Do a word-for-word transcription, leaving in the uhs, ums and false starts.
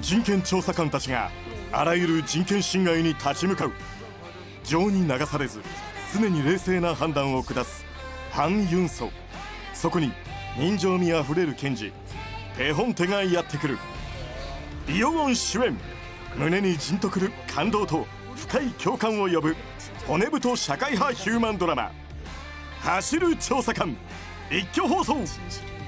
人権調査官たちがあらゆる人権侵害に立ち向かう。情に流されず常に冷静な判断を下すハン・ユンソ。そこに人情味あふれる検事ペ・ホンテがやってくる。イ・ヨウォン主演、胸にじんとくる感動と深い共感を呼ぶ骨太社会派ヒューマンドラマ「走る調査官」一挙放送。